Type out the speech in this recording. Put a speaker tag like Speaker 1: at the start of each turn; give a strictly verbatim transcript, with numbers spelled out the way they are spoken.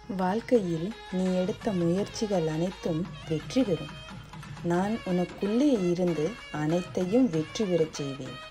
Speaker 1: வாழ்க்கையில் நீ எடுத்த முயற்சிகள் அனைத்தும் வெற்றி பெறும். நான் உனக்குள்ளே இருந்து அனைத்தையும் வெற்றி பெறச் செய்வேன்.